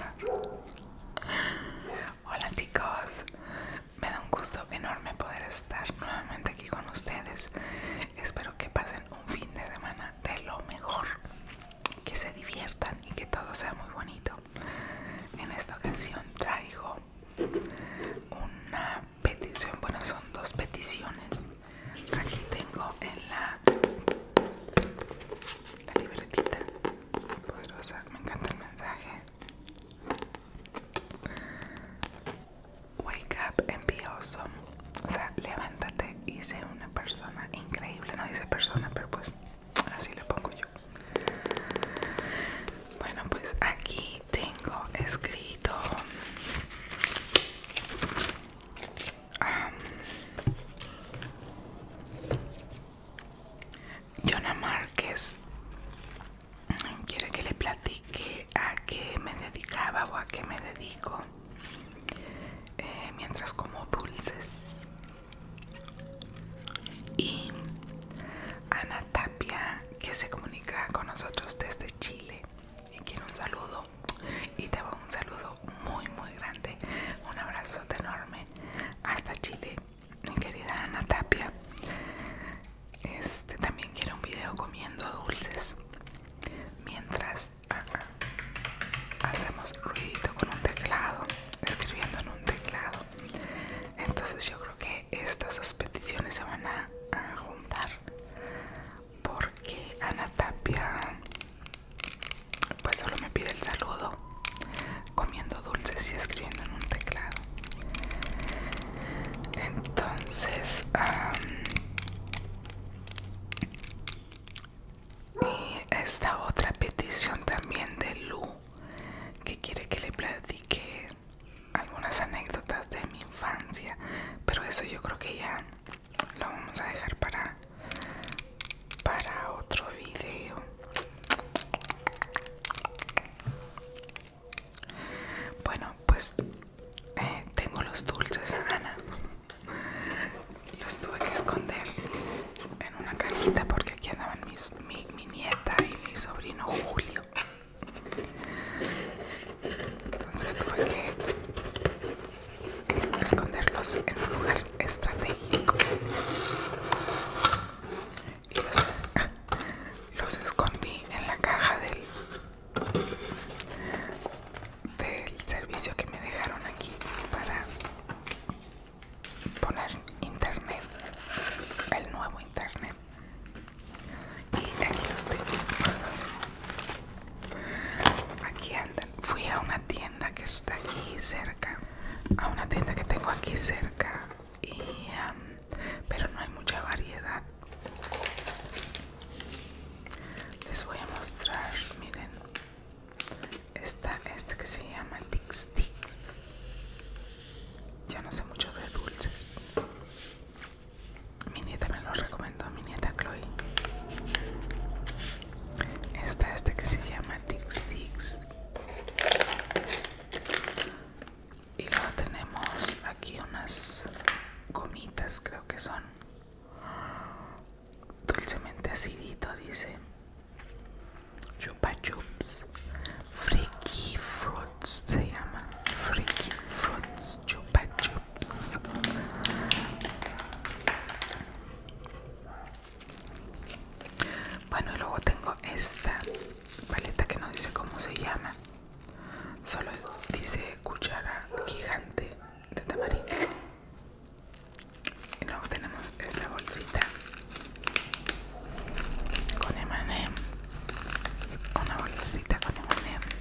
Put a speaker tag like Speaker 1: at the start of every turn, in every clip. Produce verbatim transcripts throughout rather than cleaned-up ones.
Speaker 1: Hola chicos, me da un gusto enorme poder estar nuevamente aquí con ustedes. Espero que pasen un fin de semana de lo mejor, que se diviertan y que todo sea muy bonito. En esta ocasión traigo una petición, bueno, son dos peticiones. Aquí tengo en la, la libretita poderosa, me encanta el mensaje. Wake up and be awesome. O sea, levántate y sé una persona increíble. No dice persona, pero pues así le pongo yo. Bueno, pues aquí tengo escrito um, Jonah Márquez quiere que le platique a qué me dedicaba o a qué me dedico eh, mientras como dulces. Y Ana Tapia, que se comunica con nosotros desde Chile y quiere un saludo, y te va un saludo muy muy grande, un abrazo enorme hasta Chile, mi querida Ana Tapia. Este también quiere un video comiendo dulces mientras ah, ah, hacemos ruidito con un teclado, escribiendo en un teclado. Entonces yo creo que estas dos peticiones se van a, a juntar, porque Ana Tapia pues solo me pide el saludo comiendo dulces y escribiendo en un teclado. Entonces um, y esta otra petición también de Lu, que quiere que le platique algunas anécdotas de mi infancia, pero eso yo creo que ya lo vamos a dejar para para otro video. Bueno, pues eh, tengo los dulces, Ana. Los tuve que esconder en una cajita porque aquí andaban mis, mi, mi nieta y mi sobrino Julio. Entonces tuve que esconderlos en un lugar estratégico. Y los, los escondí en la caja del, del servicio que me dejaron aquí para poner internet, el nuevo internet. Y aquí los tengo. Aquí andan. Fui a una tienda que está aquí cerca, a una tienda que tengo aquí cerca, y um, pero no hay mucha variedad. Les voy a mostrar, miren, esta, esta que se llama Tix Tix. Yo no sé mucho de dulces. Mi nieta me lo recomendó, mi nieta Chloe. Está este que se llama Tix Tix. Y luego tenemos aquí unas gomitas, creo que son dulcemente acidito, dice Chupa Chups Freaky Fruits, se llama Freaky Fruits Chupa Chups. Bueno, y luego tengo esta paleta que no dice cómo se llama, solo dice cuchara gigante de tamarindo. Y luego tenemos esta bolsita con eme and eme's, una bolsita con eme and eme's.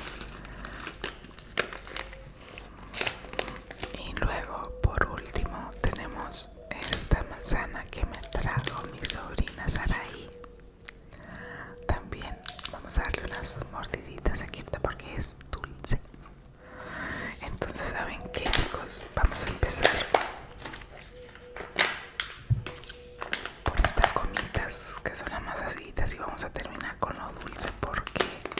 Speaker 1: Y luego por último tenemos esta manzana que me trajo mi sobrina Saraí. También vamos a darle unas mordiditas aquí porque es dulce. Entonces, ¿saben qué, chicos? Vamos a empezar por estas gomitas que son las más aciditas y vamos a terminar con lo dulce, porque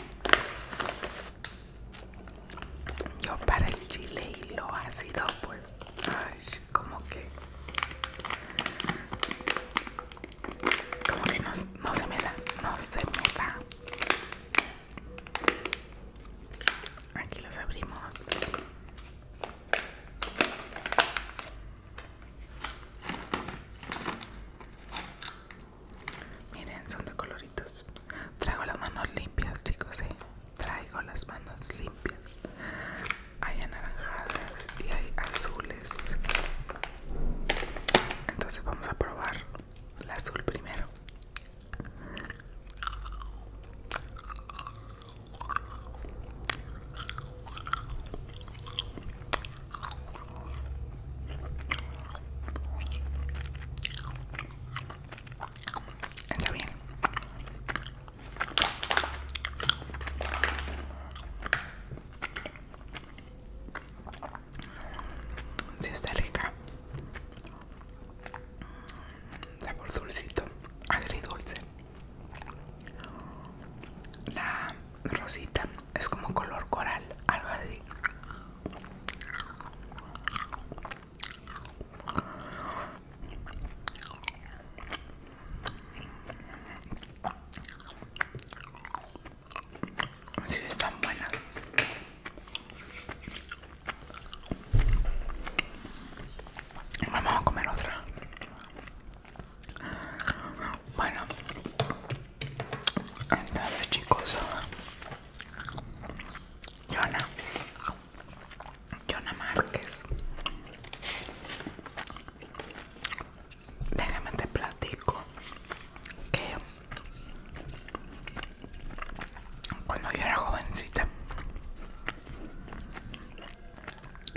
Speaker 1: yo para el chile y lo ácido pues ay, como que como que no, no se me da, no se me da. Aquí las abrí.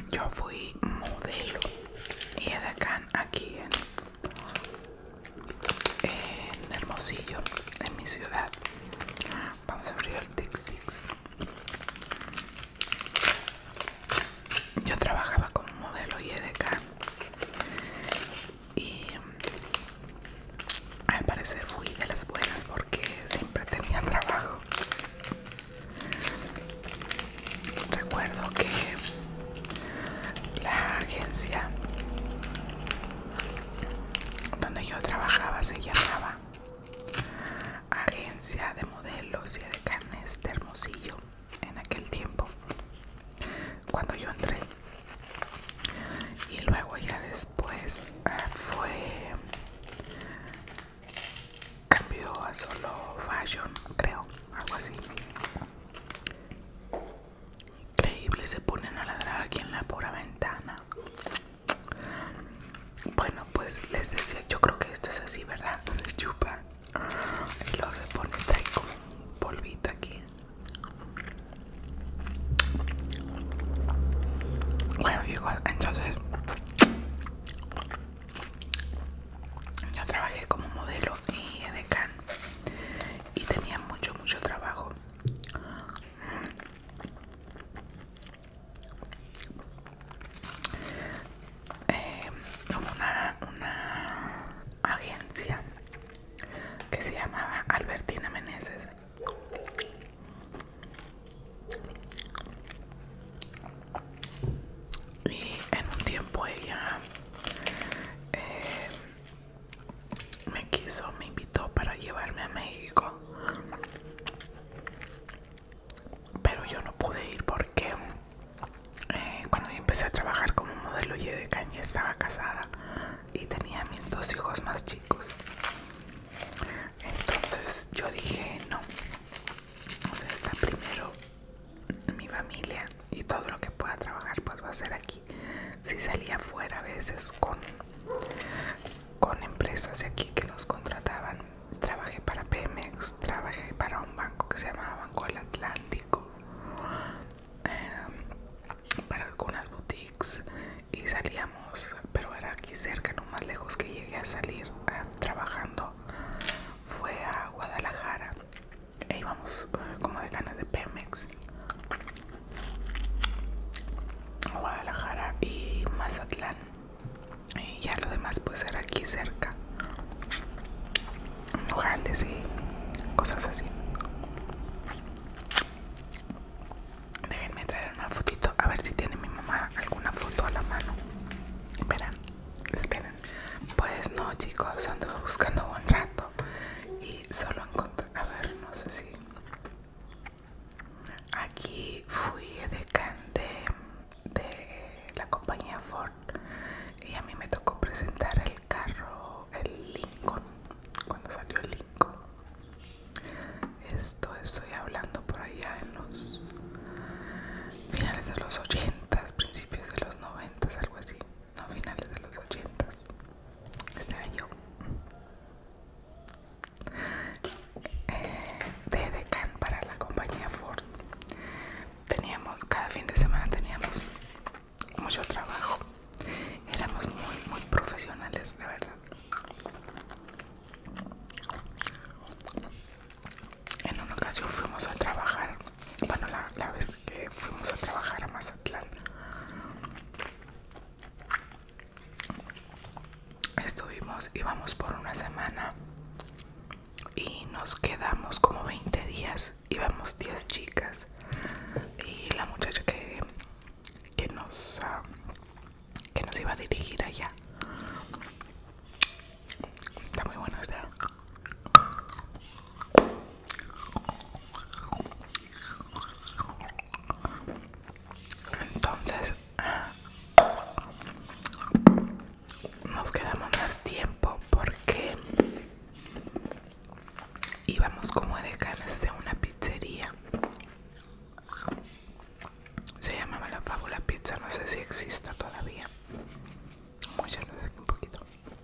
Speaker 1: yo fui modelo y edecán aquí en, en Hermosillo, en mi ciudad. Vamos a abrir el Tix-Tix. Yo trabajaba como modelo y edecán y al parecer fui de las buenas porque siempre tenía trabajo. Recuerdo que la agencia donde yo trabajaba se llamaba Agencia de Modelos y Edecanes de Hermosillo en aquel tiempo, cuando yo entré. Y luego ya después uh, fue cambió a solo fashion, creo, algo así. Increíble, se ponen a ladrar aquí en la pura ventana. Bueno, pues les decía, yo creo que esto es así, ¿verdad? Se chupa y luego se pone, trae como un polvito aquí. Bueno, llegó, entonces yo trabajé como modelo y edecán y tenía mucho, mucho trabajo. Eh, una, una agencia que se llamaba Albertina Meneses. Y en un tiempo ella eh, me quiso, me invitó para llevarme a México, pero yo no pude ir porque eh, cuando yo empecé a trabajar como modelo y edecán ya estaba casada y tenía mis dos hijos más chicos. Entonces yo dije no, o sea, está primero mi familia y todo lo que pueda trabajar pues va a ser aquí. Si salía afuera a veces con con empresas de aquí que nos contrataban, trabajé para Pemex, trabajé para un banco que se llamaba Banco del Atlántico, eh, para algunas boutiques, y salíamos, pero era aquí cerca. Lo más lejos que llegué a salir eh, trabajando fue a Guadalajara e íbamos eh, como decanes de Pemex, Guadalajara y Mazatlán, y ya lo demás pues era aquí cerca, Nogales y cosas así. Déjenme traer una fotito, a ver si tiene mi mamá alguna foto a la mano. Esperen, esperen. Pues no, chicos, anduve buscando un rato y solo encontré, a ver, no sé si aquí fui edecán de, de la compañía Ford y a mí me tocó presentar el carro, el Lincoln, cuando salió el Lincoln. Esto estoy hablando por allá en los finales de los ochentas, principios de los noventas, algo así. No, finales de los ochentas. Este era yo. Eh, de edecán para la compañía Ford. Teníamos, cada fin de semana teníamos mucho trabajo. Éramos muy, muy profesionales, la verdad. En una ocasión fuimos a trabajar, bueno, la, la vez que fuimos a trabajar a Mazatlán, estuvimos, íbamos por una semana y nos quedamos como veinte días, íbamos diez chicas y la muchacha que, que nos uh, que nos iba a dirigir allá. Está muy buena esta. Entonces nos quedamos más tiempo porque íbamos como edecanes de una pizzería. Se llamaba La Fábula Pizza, no sé si exista todavía. Voy a echarles aquí un poquito.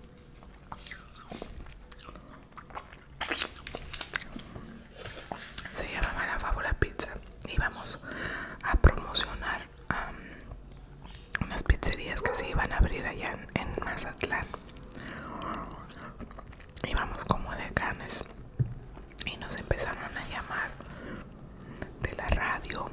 Speaker 1: Se llamaba La Fábula Pizza. Íbamos a promocionar um, se iban a abrir allá en, en Mazatlán. Íbamos como decanes y nos empezaron a llamar de la radio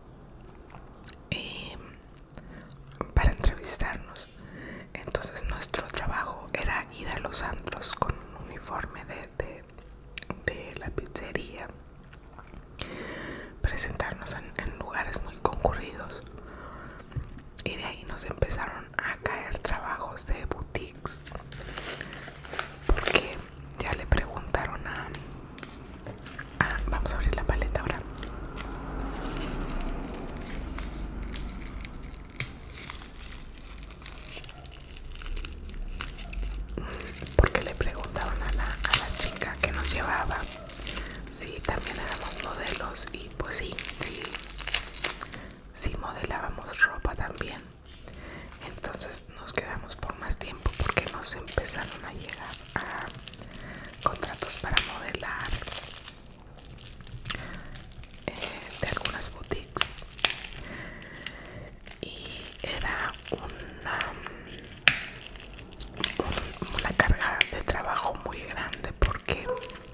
Speaker 1: y para entrevistarnos. Entonces nuestro trabajo era ir a los antros con un uniforme de, de, de la pizzería, presentarnos en, en lugares muy concurridos, y de ahí nos empezaron a caer trabajos de boutiques, porque ya le preguntaron a, a vamos a abrir la paleta ahora. Porque le preguntaron a la, a la chica que nos llevaba si también éramos modelos, y pues sí, sí, sí modelábamos ropa también. Entonces nos quedamos por más tiempo porque nos empezaron a llegar a contratos para modelar eh, de algunas boutiques, y era una, un, una carga de trabajo muy grande porque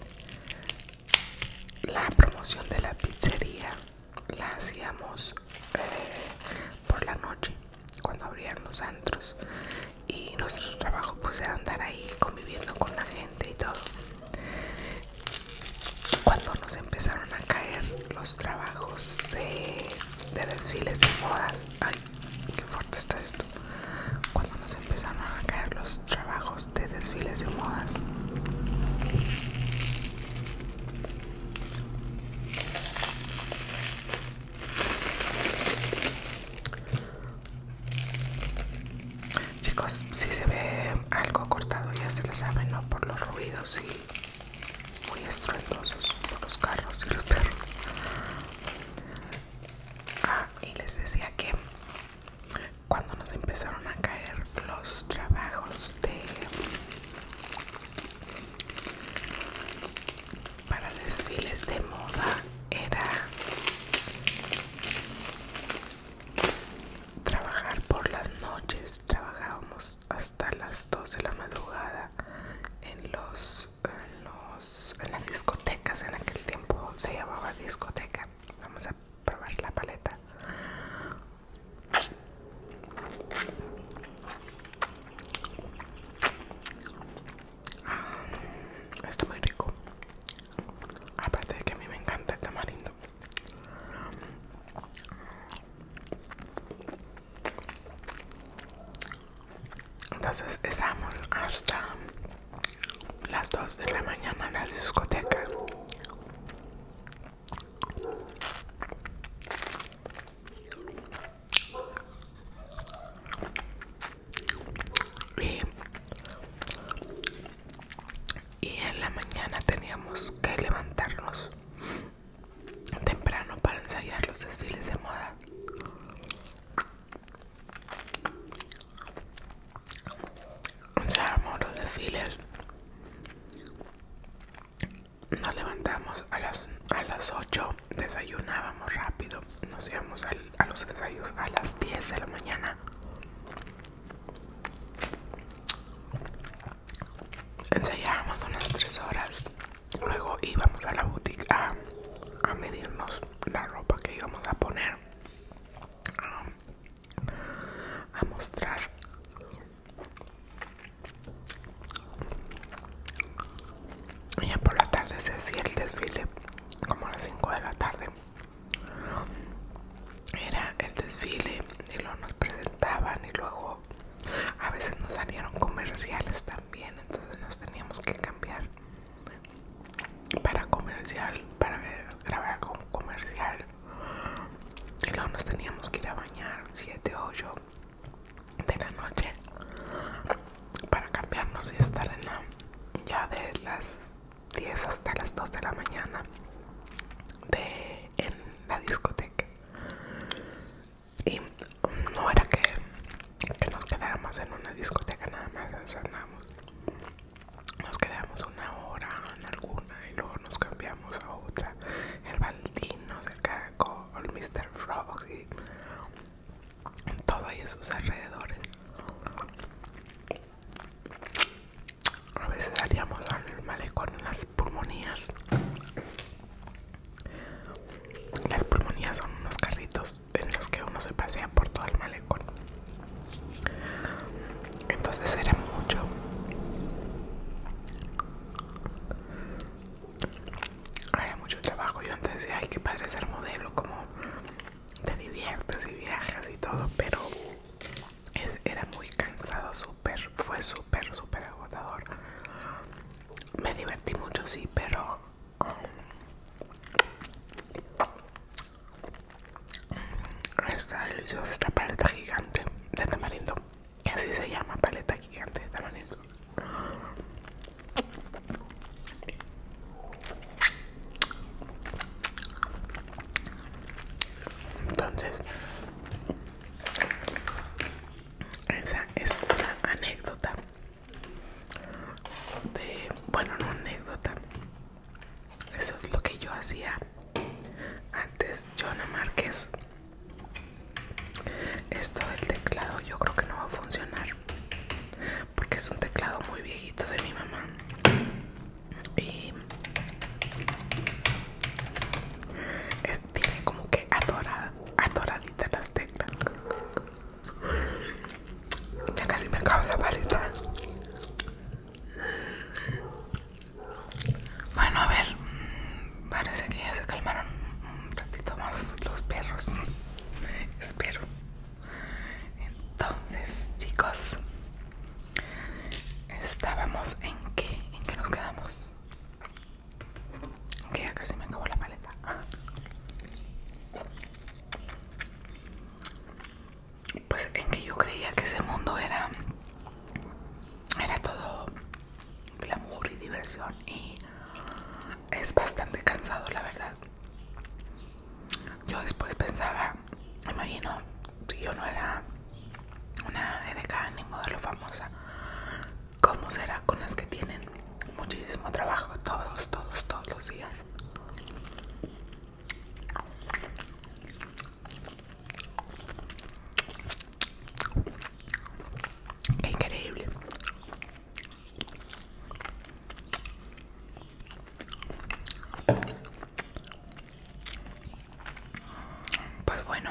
Speaker 1: la promoción de la pizzería la hacíamos eh, por la noche cuando abrían los antros, y nuestro trabajo pues era andar ahí conviviendo con la gente y todo. Cuando nos empezaron a caer los trabajos de, de desfiles de modas, ay, qué fuerte está esto. Cuando nos empezaron a caer los trabajos de desfiles de modas, chicos, si se ve algo cortado ya se la saben, ¿no? Por los ruidos y muy estruendosos por los carros y los perros. Ah, y les decía que cuando nos empezaron a caer los trabajos de para desfiles de moda, era trabajar por las noches. Trabajábamos hasta las dos de la madrugada en los, en los en las discotecas. En aquel tiempo se llamaba discoteca. Vamos a probar la paleta. Ah, está muy rico, aparte de que a mí me encanta el tamarindo. Entonces estábamos hasta las dos de la mañana en la discoteca. Y, y en la mañana teníamos que levantarnos temprano para ensayar los desfiles de moda. Ensayábamos los desfiles, nos levantamos a las, a las ocho, desayunábamos rápido, nos íbamos al, a los ensayos a las diez de la mañana. Ensayábamos unas tres horas, luego íbamos a la boutique a, a medirnos la ropa que íbamos a poner, a, a mostrar. Y ya por la tarde se hacía el desfile, como a las cinco de la tarde. Era el desfile y luego nos presentaban, y luego a veces nos salieron comerciales también, entonces nos teníamos que cambiar para comercial, para grabar algo comercial, y luego nos teníamos que ir a bañar siete o ocho de la noche para cambiarnos y estar en la, ya de las diez hasta las dos de la mañana de, en la discoteca. Y no era que, que nos quedáramos en una discoteca nada más, o sea, andábamos, nos quedamos una hora en alguna y luego nos cambiamos a otra, el Valdinos, el Caracol, el mister Frogs y todo ahí a sus alrededores.
Speaker 2: deliciosa esta paleta gigante de tamarindo, que así se llama, paleta gigante de tamarindo. Entonces, esa es una anécdota de, bueno, no anécdota, eso es lo que yo hacía antes. Joana Márquez, esto del teclado yo creo que no va a funcionar porque es un teclado muy viejito de mi mamá y es, tiene como que atorada, atoraditas las teclas. Ya casi me acabo la paleta.
Speaker 1: Bueno, a ver, parece que ya se calmaron un ratito más los perros. Espero. Entonces, chicos, estábamos en qué, en qué nos quedamos. Que ya casi me acabó la paleta. Pues en que yo creía que ese mundo era era todo glamour y diversión, y es bastante cansado, la verdad. Yo después pensaba, me imagino, si yo no era una edecán ni modelo famosa, ¿cómo será con las que tienen muchísimo trabajo todos, todos, todos los días? Qué increíble. Pues bueno,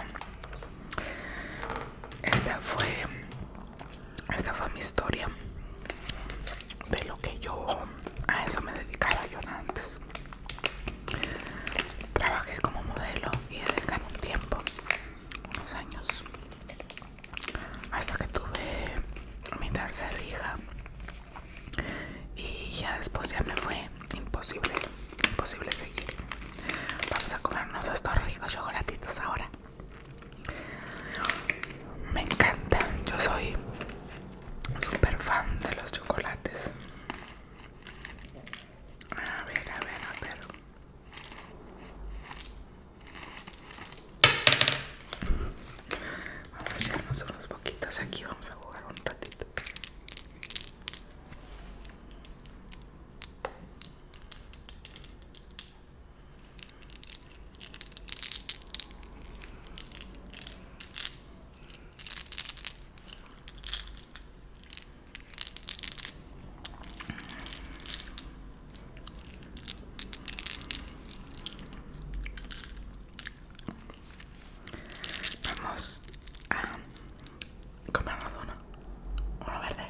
Speaker 1: esta fue esta fue mi historia de lo que yo a eso me dedicaba yo antes. Trabajé como modelo y edecán un tiempo, unos años, hasta que tuve mi tercera hija, y ya después ya me fue imposible, imposible seguir. Vamos a comernos estos ricos chocolatitos ahora. Me encanta, yo soy súper fan de los chocolates. A ver, a ver, a ver. Vamos a echarnos unos poquitos aquí, vamos a jugar un ratito. Vamos a comernos uno, uno verde.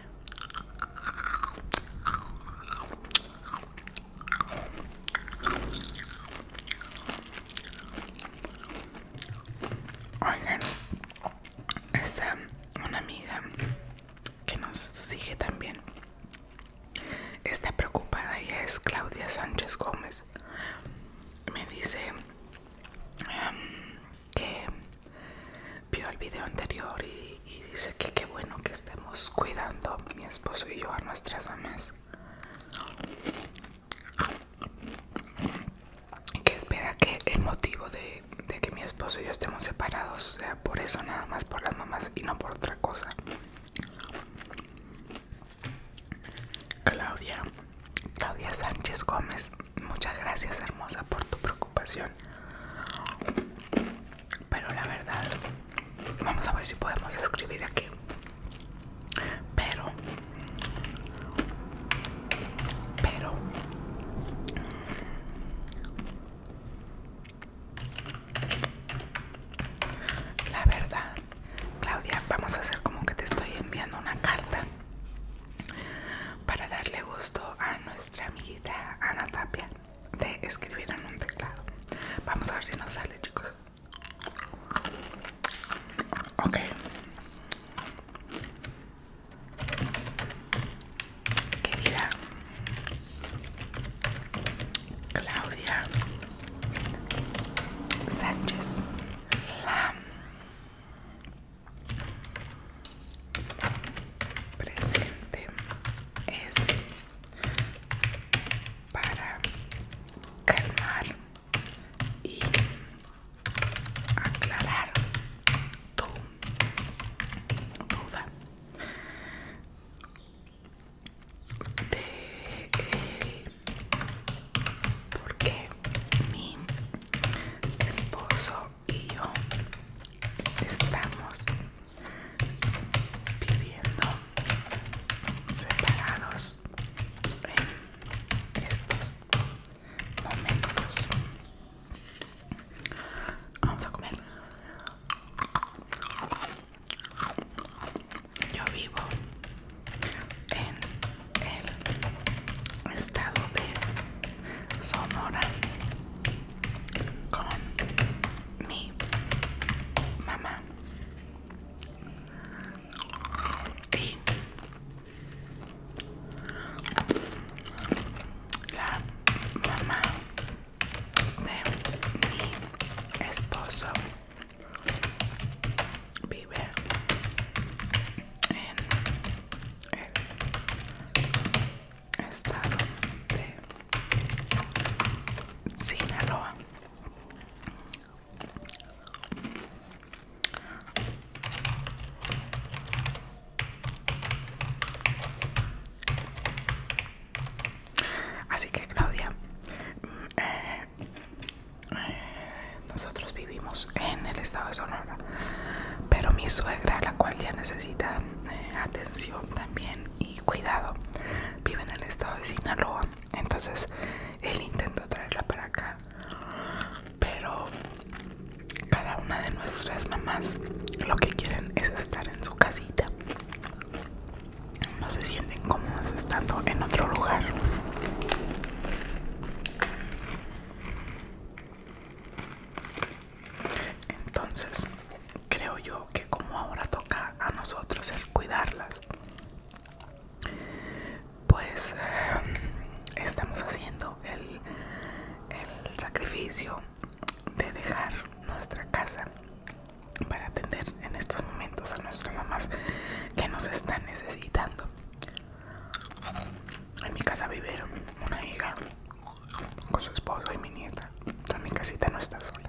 Speaker 1: Oigan, está una amiga que nos sigue también. Está preocupada, ella es Claudia Sánchez Gómez. Me dice um, que vio el video anterior y, y dice que qué bueno que estemos cuidando, mi esposo y yo, a nuestras mamás. Que espera que el motivo de, de que mi esposo y yo estemos separados sea por eso, nada más por las mamás y no por otra cosa. Claudia, Claudia Sánchez Gómez, muchas gracias, hermosa, por tu preocupación. Pero la verdad, vamos a ver si podemos escribir aquí. Pero, pero, la verdad, Claudia, vamos a hacer como que te estoy enviando una carta para darle gusto a nuestra amiguita Ana Tapia de escribir en un teclado. Vamos a ver si nos sale, chicos. Ok. mi suegra, la cual ya necesita eh, atención también y cuidado. Vive en el estado de Sinaloa, entonces él intentó traerla para acá, pero cada una de nuestras mamás lo que quieren es estar en su casita. No se sienten cómodas estando en otro lugar. Entonces creo yo que como ahora toca a nosotros el cuidarlas, pues eh, estamos haciendo el, el sacrificio de dejar nuestra casa para atender en estos momentos a nuestras mamás que nos están necesitando. En mi casa vive una hija con su esposo y mi nieta. Entonces mi casita no está sola.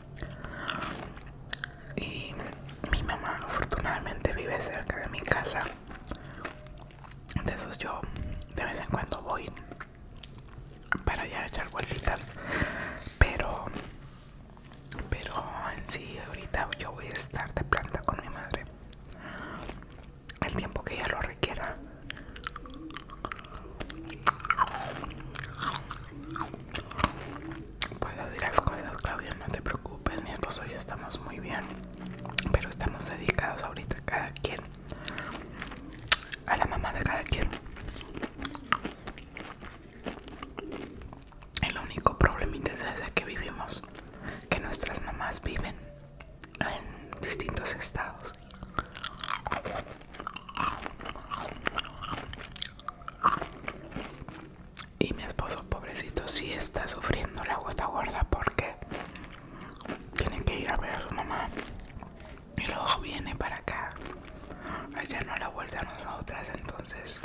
Speaker 1: Y mi mamá afortunadamente vive cerca de mi casa. Entonces yo de vez en cuando voy para allá a echar vueltitas. Pero, pero en sí ahorita yo voy a estar de planta con mi madre el tiempo que ella lo requiera. Puedo decir las cosas, Claudia, no te preocupes, mi esposo y yo estamos muy bien, pero estamos dedicados ahorita cada quien a la mamá de cada quien. El único problemita es ese que vivimos, que nuestras mamás viven en distintos estados. Y mi esposo, pobrecito, sí está sufriendo la gota gorda porque tiene que ir a ver a su mamá y luego viene para acá. Ella no la vuelve a nosotras, entonces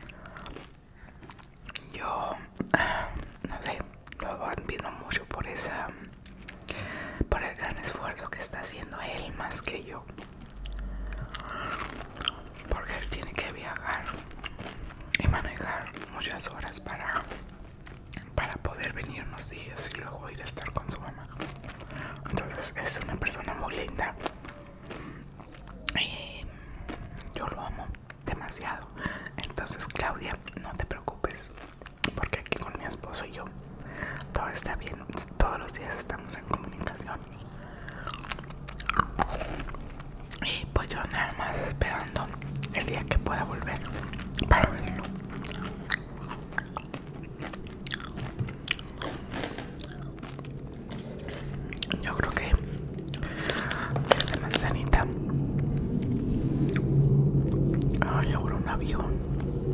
Speaker 1: yo no sé, lo admiro mucho por esa, por el gran esfuerzo que está haciendo él más que yo, porque él tiene que viajar y manejar muchas horas para para poder venir unos días y luego ir a estar con su mamá. Entonces es una persona muy linda y yo lo amo demasiado. Entonces, Claudia, no te preocupes, porque aquí con mi esposo y yo todo está bien. Todos los días estamos en comunicación y pues yo nada más esperando el día que pueda volver para verlo. Yo creo que esta manzanita. Ay, ahora un avión.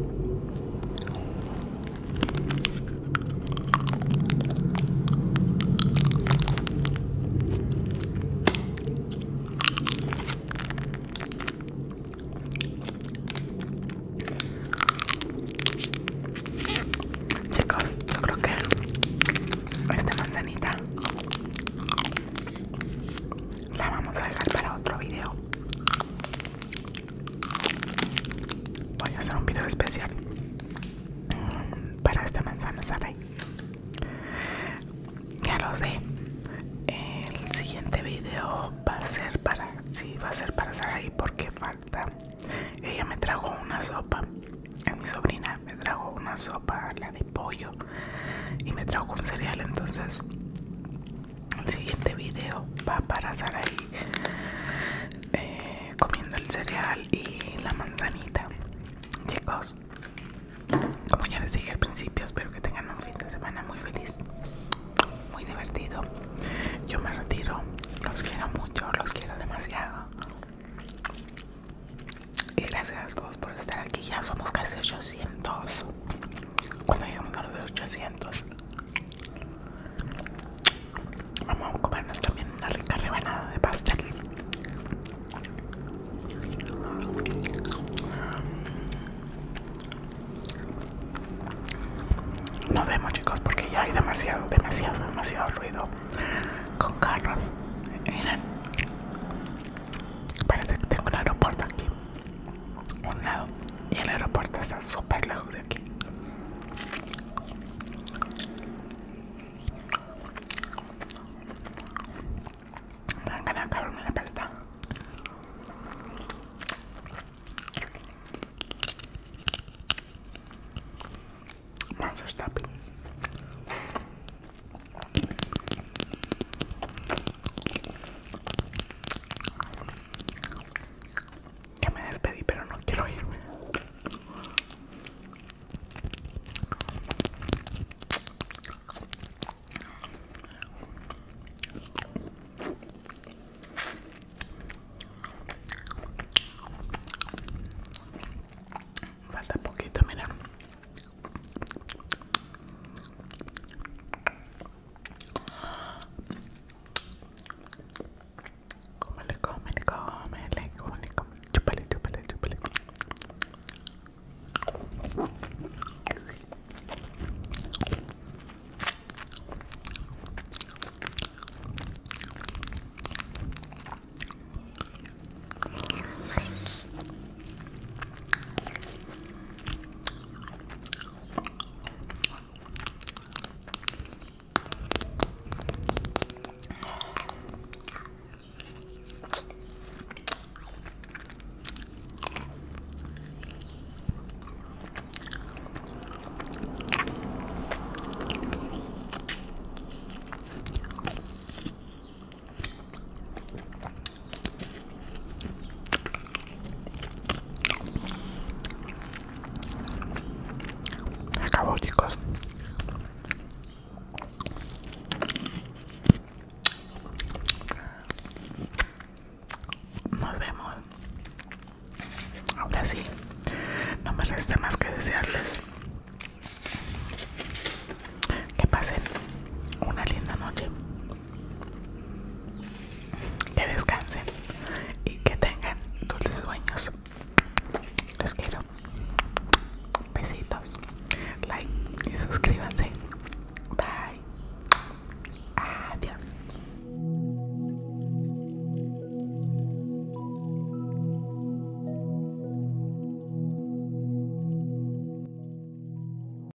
Speaker 1: Chicos, yo creo que esta manzanita la vamos a dejar para otro video. Voy a hacer un video especial para esta manzana Sarai. Ya lo sé. El siguiente video va a ser para, sí, va a ser para Sarai porque falta. Ella me trajo una sopa. Mi sobrina me trajo una sopa, la de pollo, y me trajo un cereal. Entonces el siguiente video va para Sarai eh, comiendo el cereal y la manzanita. Chicos, como ya les dije al principio, espero que tengan un fin de semana muy feliz, muy divertido. Yo me retiro, los quiero mucho, los quiero demasiado. Y gracias a todos por estar aquí. Ya somos casi ochocientos. Cuando lleguemos a los ochocientos, vamos a comernos también una rica rebanada de pastel. Nos vemos, chicos, porque ya hay demasiado, demasiado, demasiado ruido con carros. Miren, parece que tengo un aeropuerto aquí a un lado y el aeropuerto está súper lejos de aquí. Me dan ganas de acabarme la paleta.
Speaker 2: fácil.